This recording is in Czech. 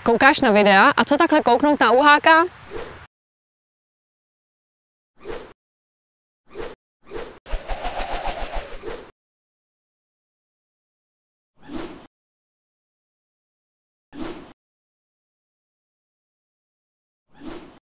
Koukáš na videa a co takhle kouknout na uháka?